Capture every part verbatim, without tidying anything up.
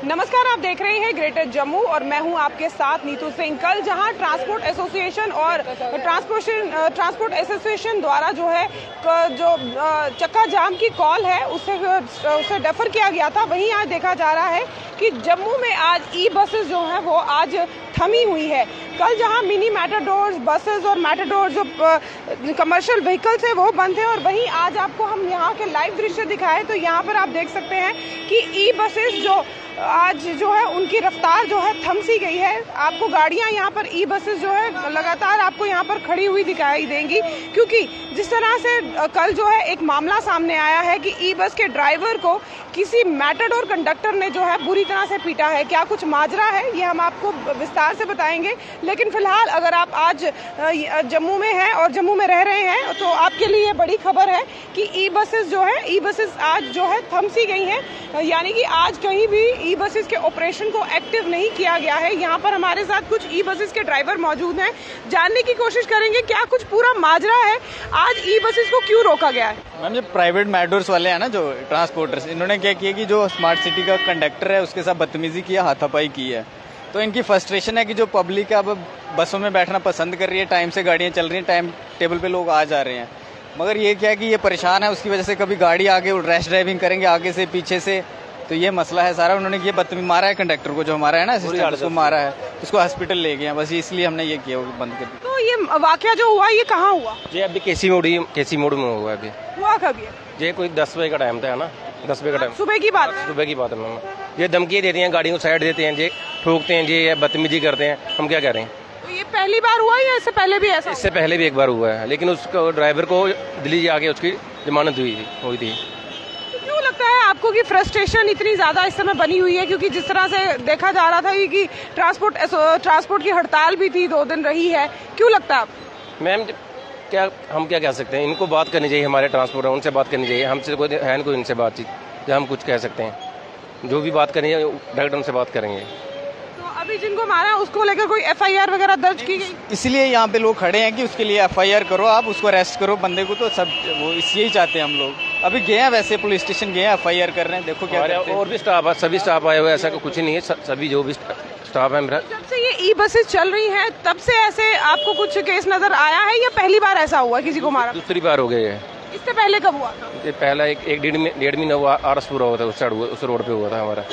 नमस्कार, आप देख रहे हैं ग्रेटर जम्मू और मैं हूं आपके साथ नीतू सिंह। कल जहां ट्रांसपोर्ट एसोसिएशन और ट्रांसपोर्टेशन ट्रांसपोर्ट एसोसिएशन द्वारा जो है जो चक्का जाम की कॉल है उससे उसे डेफर किया गया था, वहीं आज देखा जा रहा है कि जम्मू में आज ई बसेस जो हैं वो आज थमी हुई है। कल जहां मिनी मैटाडोर्स, बसेस और मैटाडोर जो कमर्शियल व्हीकल्स है वो बंद थे और वहीं आज आपको हम यहां के लाइव दृश्य दिखाए तो यहां पर आप देख सकते हैं कि ई बसेस जो आज जो है उनकी रफ्तार जो है थम सी गई है। आपको गाड़ियां यहाँ पर ई बसेस जो है लगातार आपको यहाँ पर खड़ी हुई दिखाई देंगी, क्योंकि जिस तरह से कल जो है एक मामला सामने आया है कि ई बस के ड्राइवर को किसी मैटाडोर कंडक्टर ने जो है बुरी तरह से पीटा है। क्या कुछ माजरा है ये हम आपको विस्तार से बताएंगे, लेकिन फिलहाल अगर आप आज जम्मू में हैं और जम्मू में रह रहे हैं तो आपके लिए बड़ी खबर है कि ई बसेस जो है ई बसेस आज जो है थम सी गई हैं, यानी कि आज कहीं भी ई बसेस के ऑपरेशन को एक्टिव नहीं किया गया है। यहाँ पर हमारे साथ कुछ ई बसेस के ड्राइवर मौजूद हैं, जानने की कोशिश करेंगे क्या कुछ पूरा माजरा है, आज ई बसेस को क्यों रोका गया है। मैम, जो प्राइवेट मैटडोर्स वाले हैं ना, जो ट्रांसपोर्टर्स, इन्होंने क्या किया कि जो स्मार्ट सिटी का कंडक्टर है उसके साथ बदतमीजी किया, हाथापाई की है। तो इनकी फ्रस्ट्रेशन है कि जो पब्लिक अब बसों में बैठना पसंद कर रही है, टाइम से गाड़ियाँ चल रही हैं, टाइम टेबल पे लोग आ जा रहे हैं, मगर ये क्या है कि ये परेशान है, उसकी वजह से कभी गाड़ी आगे रैश ड्राइविंग करेंगे आगे से पीछे से, तो ये मसला है सारा। उन्होंने ये बदतमीजी मारा है कंडक्टर को, जो हमारा है ना असिस्टेंट, उसको मारा है, उसको हॉस्पिटल ले गए, बस इसलिए हमने ये किया, वो बंद कर दिया। तो ये वाकया जो हुआ ये कहाँ हुआ? ये अभी केसी मोड़ केसी मोड़ में हुआ है। अभी हुआ कब ये? ये कोई दस बजे का टाइम था ना, दस बजे का टाइम, सुबह की बात है। सुबह की बात है मैम। ये धमकी देते हैं, गाड़ियों को साइड देते हैं, ये ठोकते हैं, ये बदतमीजी करते हैं, हम क्या करें। तो ये पहली बार हुआ या इससे पहले भी ऐसा? इससे पहले भी एक बार हुआ है, लेकिन उसको ड्राइवर को दिल्ली जाके उसकी जमानत हुई थी हुई थी क्यों लगता है आपको कि फ्रस्ट्रेशन इतनी ज्यादा इस समय बनी हुई है, क्योंकि जिस तरह से देखा जा रहा था कि ट्रांसपोर्ट ट्रांसपोर्ट की हड़ताल भी थी, दो दिन रही है, क्यों लगता है आपको? मैम, क्या हम क्या कह सकते हैं, इनको बात करनी चाहिए, हमारे ट्रांसपोर्ट उनसे बात करनी चाहिए, हमसे कोई है नहीं कोई इनसे बातचीत जो हम कुछ कह सकते हैं। जो भी बात करनी है डायरेक्ट उनसे बात करेंगे। तो अभी जिनको मारा उसको लेकर कोई एफ आई आर वगैरह दर्ज की गई? इसलिए यहाँ पे लोग खड़े हैं कि उसके लिए एफ आई आर करो, आप उसको अरेस्ट करो बंदे को, तो सब वो इसलिए ही चाहते हैं हम लोग। अभी गए हैं, वैसे पुलिस स्टेशन गए हैं, एफ आई आर कर रहे हैं, देखो क्या करते हैं। और भी स्टाफ है, सभी स्टाफ आए हुए, ऐसा कुछ नहीं है, सभी जो भी स्टाफ है मेरा। जब से ये ई बसेस चल रही हैं तब से ऐसे आपको कुछ केस नजर आया है या पहली बार ऐसा हुआ किसी को मारा? दूसरी बार हो गई है। इससे पहले कब हुआ था? ये पहला एक एक डेढ़ डेढ़ महीना हुआ, आरस पूरा हुआ था, उस साइड उस रोड पे हुआ था हमारा।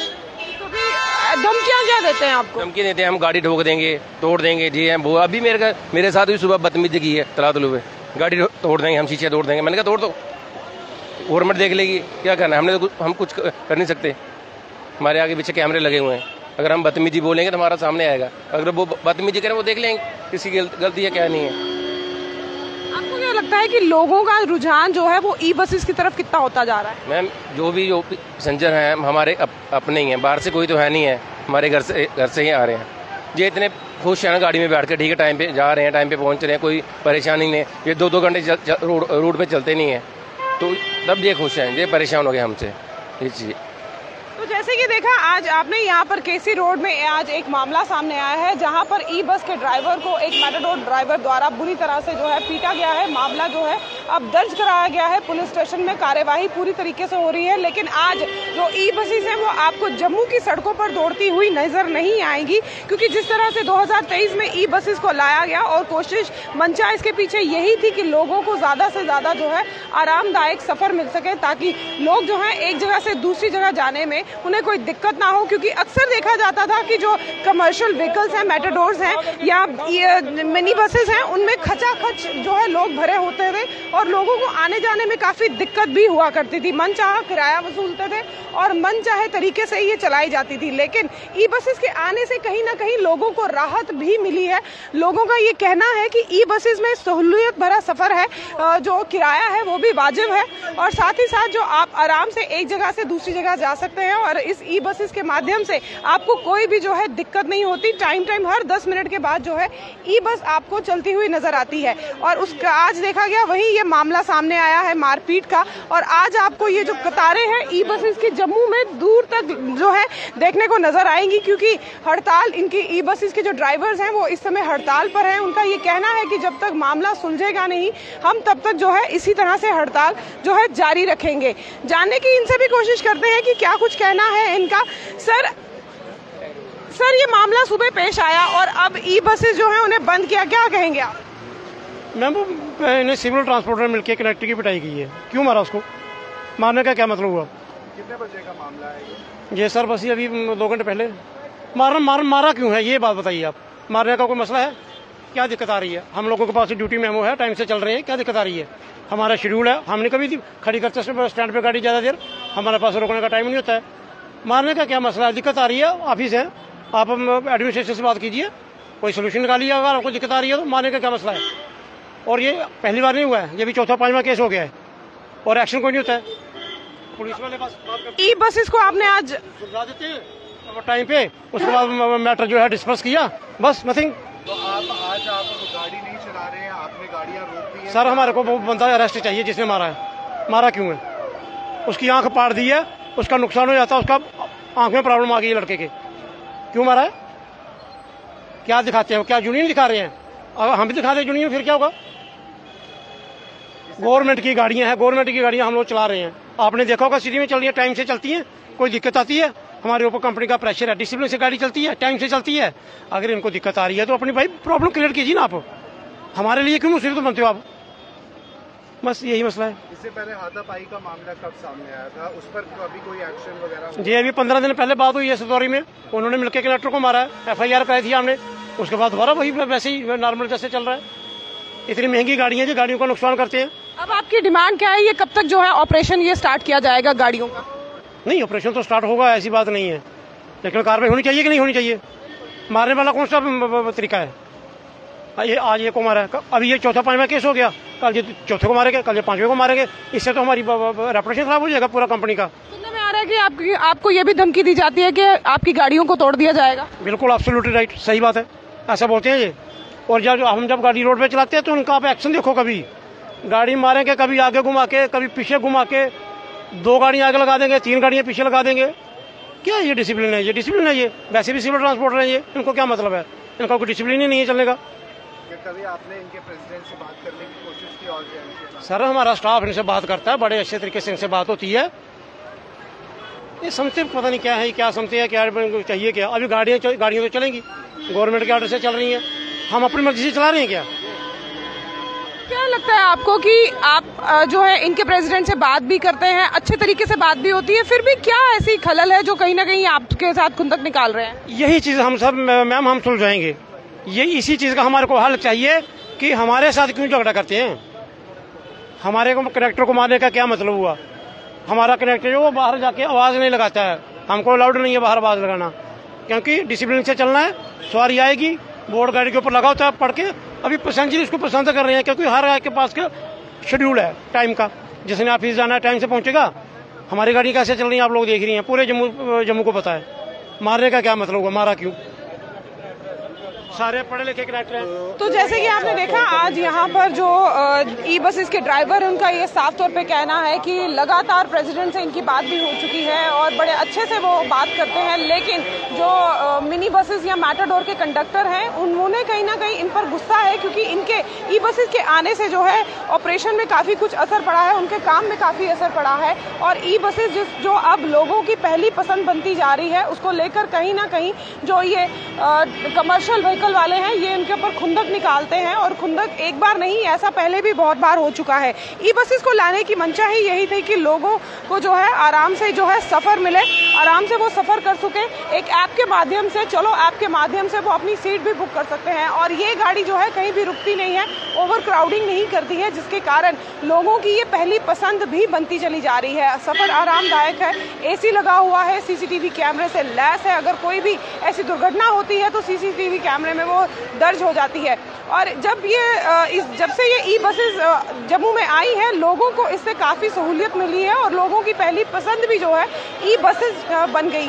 धमकियाँ क्या देते हैं आपको? धमकी देते हैं, हम गाड़ी ठोक देंगे, तोड़ देंगे, जी हम वो अभी मेरे मेरे साथ भी सुबह बदतमीजी की है, तलातलू पे गाड़ी तोड़ देंगे, हम शीशे तोड़ देंगे। मैंने कहा तोड़ दो, गवर्नमेंट देख लेगी, क्या करना है, हमने तो हम कुछ कर नहीं सकते, हमारे आगे पीछे कैमरे लगे हुए हैं, अगर हम बदतमीजी बोलेंगे तो हमारा सामने आएगा, अगर वो बदतमीजी करें वो देख लेंगे किसी की गलती है क्या नहीं है। आपको क्या लगता है कि लोगों का रुझान जो है वो ई बसेस की तरफ कितना होता जा रहा है? मैम, जो भी जो पैसेंजर हैं हमारे अप, अपने ही हैं, बाहर से कोई तो है नहीं है, हमारे घर से घर से ही आ रहे हैं। ये इतने खुश हैं ना गाड़ी में बैठ कर, ठीक है, टाइम पे जा रहे हैं, टाइम पे पहुंच रहे हैं, कोई परेशानी नहीं। ये दो दो घंटे रोड रोड पे चलते नहीं है, तो तब ये खुश हैं, ये परेशान हो गए हमसे ये चीज़। तो जैसे कि देखा आज आपने यहाँ पर केसी रोड में आज एक मामला सामने आया है, जहाँ पर ई बस के ड्राइवर को एक मैटाडोर ड्राइवर द्वारा बुरी तरह से जो है पीटा गया है। मामला जो है अब दर्ज कराया गया है पुलिस स्टेशन में, कार्यवाही पूरी तरीके से हो रही है। लेकिन आज जो ई बसेस हैं वो आपको जम्मू की सड़कों पर दौड़ती हुई नजर नहीं आएंगी, क्योंकि जिस तरह से दो हज़ार तेईस में ई बसेस को लाया गया और कोशिश मंशा इसके पीछे यही थी कि लोगों को ज्यादा से ज्यादा जो है आरामदायक सफर मिल सके, ताकि लोग जो है एक जगह से दूसरी जगह जाने में उन्हें कोई दिक्कत ना हो। क्योंकि अक्सर देखा जाता था कि जो कमर्शियल व्हीकल्स हैं, मैटाडोर्स हैं या मिनी बसेस हैं, उनमें खचाखच जो है लोग भरे होते थे और लोगों को आने जाने में काफी दिक्कत भी हुआ करती थी। मनचाहा किराया वसूलते थे और मनचाहे तरीके से ये चलाई जाती थी। लेकिन ई बसेस के आने से कहीं ना कहीं लोगों को राहत भी मिली है। लोगों का ये कहना है कि ई बसेस में सहूलियत भरा सफर है, जो किराया है वो भी वाजिब है और साथ ही साथ जो आप आराम से एक जगह से दूसरी जगह जा सकते हैं और इस ई बसेस के माध्यम से आपको कोई भी जो है दिक्कत नहीं होती। टाइम टाइम हर दस मिनट के बाद जो है ई बस आपको चलती हुई नजर आती है और उसका आज देखा गया वही ये मामला सामने आया है मारपीट का, और आज आपको ये जो कतारें हैं ई बसेस की जम्मू में दूर तक जो है देखने को नजर आएंगी, क्योंकि हड़ताल इनकी ई बसेस के जो ड्राइवर्स हैं वो इस समय हड़ताल पर हैं। उनका ये कहना है कि जब तक मामला सुलझेगा नहीं हम तब तक जो है इसी तरह से हड़ताल जो है जारी रखेंगे। जानने की इनसे भी कोशिश करते हैं कि क्या कुछ कहना है इनका। सर सर ये मामला सुबह पेश आया और अब ई बसेस जो है उन्हें बंद किया, क्या कहेंगे आप? मैम इन्हें सिविल ट्रांसपोर्ट में मिलकर कनेक्टर की पिटाई की है, क्यों मारा उसको? मारने का क्या मतलब हुआ? कितने बजे का मामला है ये? ये सर बस ये अभी दो घंटे पहले। मारा मार, मारा क्यों है ये बात बताइए आप। मारने का कोई मसला है? क्या दिक्कत आ रही है? हम लोगों के पास ड्यूटी मेमो है, टाइम से चल रहे हैं, क्या दिक्कत आ रही है? हमारा शेड्यूल है, हमने कभी खड़ी करते स्टैंड पे गाड़ी ज़्यादा देर, हमारे पास रोकने का टाइम नहीं होता है। मारने का क्या मसला है? दिक्कत आ रही है, ऑफिस है, आप एडमिनिस्ट्रेशन से बात कीजिए, कोई सोल्यूशन निकालिए। अगर आपको दिक्कत आ रही है तो मारने का क्या मसला है? और ये पहली बार नहीं हुआ है, ये भी चौथा पांचवा केस हो गया है और एक्शन कोई नहीं होता है। पुलिस वाले पास ई बसेस को आपने आज सुलझा देते हैं टाइम पे, उसके बाद मैटर जो है डिस्कस किया, बस नथिंग। तो आप आज आप गाड़ी नहीं चला रहे हैं, आपने गाड़ियां रोक दी हैं। सर हमारे को वो बंदा अरेस्ट चाहिए जिसने मारा है। मारा क्यों है? उसकी आंख पाड़ दी है, उसका नुकसान हो जाता, उसका आंख में प्रॉब्लम आ गई है लड़के के, क्यों मारा है? क्या दिखाते हैं? क्या यूनियन दिखा रहे हैं? अगर हम भी दिखा दें यूनियन फिर क्या होगा? गवर्नमेंट की गाड़ियां हैं, गवर्नमेंट की गाड़ियां हम लोग चला रहे हैं। आपने देखा होगा सिटी में चल रही है, टाइम से चलती है, कोई दिक्कत आती है? हमारे ऊपर कंपनी का प्रेशर है, डिसिप्लिन से गाड़ी चलती है, टाइम से चलती है। अगर इनको दिक्कत आ रही है तो अपनी भाई प्रॉब्लम क्लियर कीजिए ना आप। हमारे लिए क्यों मुसीबत बनते हो आप? बस यही मसला है। इससे पहले हाथापाई का मामला कब सामने आया था, उस पर अभी कोई एक्शन वगैरह? जी अभी पंद्रह दिन पहले बात हुई है सतौरी में, उन्होंने मिलकर कलेक्टर को मारा है, एफ आई आर कराई थी हमने, उसके बाद दोबारा वही वैसे ही नॉर्मल जैसे चल रहा है। इतनी महंगी गाड़ियां जो गाड़ियों का नुकसान करते हैं। अब आपकी डिमांड क्या है? ये कब तक जो है ऑपरेशन ये स्टार्ट किया जाएगा गाड़ियों का? नहीं ऑपरेशन तो स्टार्ट होगा, ऐसी बात नहीं है, लेकिन कार्रवाई होनी चाहिए कि नहीं होनी चाहिए? मारने वाला कौन सा तरीका है? ये आज ये को मारा है, अभी ये चौथा पांचवा केस हो गया, कल ये चौथे को मारेंगे, कल ये पांचवें को मारेंगे। इससे तो हमारी रेपुटेशन खराब हो जाएगा पूरा कंपनी का। सुनने में आ रहा है कि आपकी आपको ये भी धमकी दी जाती है कि आपकी गाड़ियों को तोड़ दिया जाएगा। बिल्कुल एब्सोल्युटली राइट, सही बात है, ऐसा बोलते हैं ये। और जब हम जब गाड़ी रोड पे चलाते हैं तो उनका आप एक्शन देखो, कभी गाड़ी मारेंगे, कभी आगे घुमा के, कभी पीछे घुमा के, दो गाड़ियां आगे लगा देंगे, तीन गाड़ियां पीछे लगा देंगे। क्या ये डिसिप्लिन है? ये डिसिप्लिन है? ये वैसे भी सिविल ट्रांसपोर्टर है ये, इनको क्या मतलब है? इनका कोई डिसिप्लिन ही नहीं है चलने का। कभी आपने इनके प्रेसिडेंट से बात करने की कोशिश की? और सर हमारा स्टाफ इनसे बात करता है, बड़े अच्छे तरीके से इनसे बात होती है। ये समझते पता नहीं क्या है, क्या समझते हैं, क्या चाहिए क्या? अभी गाड़ियाँ गाड़ियाँ तो चलेंगी, गवर्नमेंट के ऑर्डर से चल रही हैं, हम अपनी मर्जी से चला रहे हैं क्या? क्या लगता है आपको कि आप जो है इनके प्रेसिडेंट से बात भी करते हैं, अच्छे तरीके से बात भी होती है, फिर भी क्या ऐसी खलल है जो कहीं ना कहीं आपके साथ खुंदक निकाल रहे हैं? यही चीज हम सब मैम हम सुलझाएंगे। ये इसी चीज का हमारे को हल चाहिए कि हमारे साथ क्यों झगड़ा करते हैं? हमारे को कनेक्टर को मारने का क्या मतलब हुआ? हमारा कनेक्टर जो वो बाहर जाके आवाज नहीं लगाता है, हमको अलाउड नहीं है बाहर आवाज लगाना, क्योंकि डिसिप्लिन से चलना है। सवारी आएगी, बोर्ड गाड़ी के ऊपर लगा होता है, पढ़ के अभी पैसेंजर इसको पसंद कर रहे हैं, क्योंकि हर गाड़ी के पास का शेड्यूल है टाइम का, जिसने ऑफिस जाना है टाइम से पहुंचेगा। हमारी गाड़ी कैसे चल रही है आप लोग देख रही हैं, पूरे जम्मू जम्मू को पता है। मारने का क्या मतलब हुआ? मारा क्यों? सारे पढ़े लिखे कनेक्टर हैं। तो जैसे कि आपने देखा आज यहाँ पर जो ई बसेस के ड्राइवर हैं उनका ये साफ तौर पे कहना है कि लगातार प्रेसिडेंट से इनकी बात भी हो चुकी है और बड़े अच्छे से वो बात करते हैं, लेकिन जो मिनी बसेस या मैटाडोर के कंडक्टर हैं उन्होंने कहीं ना कहीं इन पर गुस्सा है, क्योंकि इनके ई बसेस के आने से जो है ऑपरेशन में काफ़ी कुछ असर पड़ा है, उनके काम में काफ़ी असर पड़ा है। और ई बसेस जिस जो अब लोगों की पहली पसंद बनती जा रही है, उसको लेकर कहीं ना कहीं जो ये कमर्शियल व्हीकल वाले हैं ये इनके ऊपर खुंदक निकालते हैं। और खुंदक एक बार नहीं, ऐसा पहले भी बहुत बार हो चुका है। ई बसेस को लाने की मंशा ही यही थी कि लोगों को जो है आराम से जो है सफर मिले, आराम से वो सफर कर सके। एक ऐप के माध्यम से, चलो ऐप के माध्यम से वो अपनी सीट भी बुक कर सकते हैं और ये गाड़ी जो है कहीं भी रुकती नहीं है, ओवर क्राउडिंग नहीं करती है, जिसके कारण लोगों की ये पहली पसंद भी बनती चली जा रही है। सफर आरामदायक है, एसी लगा हुआ है, सीसीटीवी कैमरे से लैस है, अगर कोई भी ऐसी दुर्घटना होती है तो सीसीटीवी कैमरे में वो दर्ज हो जाती है। और जब ये इस जब से ये ई बसेस जम्मू में आई है, लोगों को इससे काफ़ी सहूलियत मिली है और लोगों की पहली पसंद भी जो है ई बसेस बन गई है।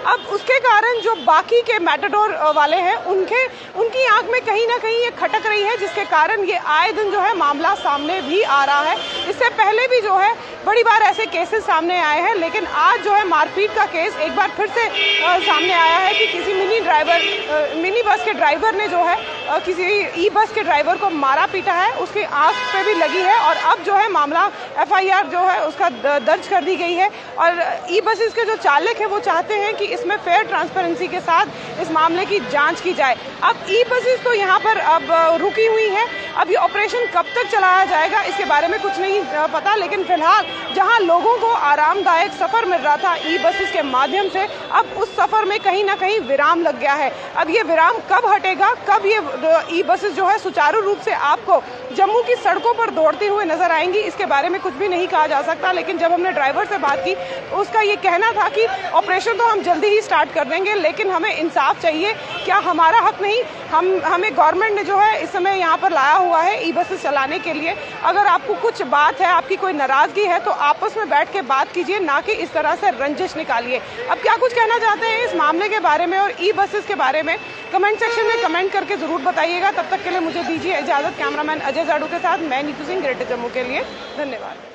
अब उसके कारण जो बाकी के मैटाडोर वाले हैं उनके उनकी आंख में कहीं ना कहीं ये खटक रही है, जिसके कारण ये आए दिन जो है मामला सामने भी आ रहा है। इससे पहले भी जो है बड़ी बार ऐसे केसेस सामने आए हैं, लेकिन आज जो है मारपीट का केस एक बार फिर से सामने आया है कि किसी मिनी ड्राइवर मिनी बस के ड्राइवर ने जो है किसी ई बस के ड्राइवर को मारा पीटा है, उसकी आंख पे भी लगी है और अब जो है मामला एफ आई आर जो है उसका दर्ज कर दी गई है। और ई बसेस के जो चालक है वो चाहते हैं कि इसमें फेयर ट्रांसपेरेंसी के साथ इस मामले की जांच की जाए। अब ई बसेस तो यहाँ पर अब रुकी हुई हैं, अब ये ऑपरेशन कब तक चलाया जाएगा इसके बारे में कुछ नहीं पता, लेकिन फिलहाल जहाँ लोगों को आरामदायक सफर मिल रहा था ई बसेस के माध्यम से, अब उस सफर में कहीं ना कहीं विराम लग गया है। अब ये विराम कब हटेगा, कब ये ई बसेस जो है सुचारू रूप से आपको जम्मू की सड़कों पर दौड़ते हुए नजर आएंगी, इसके बारे में कुछ भी नहीं कहा जा सकता। लेकिन जब हमने ड्राइवर से बात की तो उसका ये कहना था कि ऑपरेशन तो हम जल्दी ही स्टार्ट कर देंगे, लेकिन हमें इंसाफ चाहिए। क्या हमारा हक नहीं? हम हमें गवर्नमेंट ने जो है इस समय यहाँ पर लाया हुआ है ई बसेस चलाने के लिए। अगर आपको कुछ बात है, आपकी कोई नाराजगी है तो आपस में बैठ के बात कीजिए, ना कि इस तरह से रंजिश निकालिए। अब क्या कुछ कहना चाहते हैं इस मामले के बारे में और ई बसेस के बारे में कमेंट सेक्शन में कमेंट करके जरूर बताइएगा। तब तक के लिए मुझे दीजिए इजाजत। कैमरामैन अजय जाडू के साथ मैं नीतू सिंह, ग्रेटर जम्मू के लिए। धन्यवाद।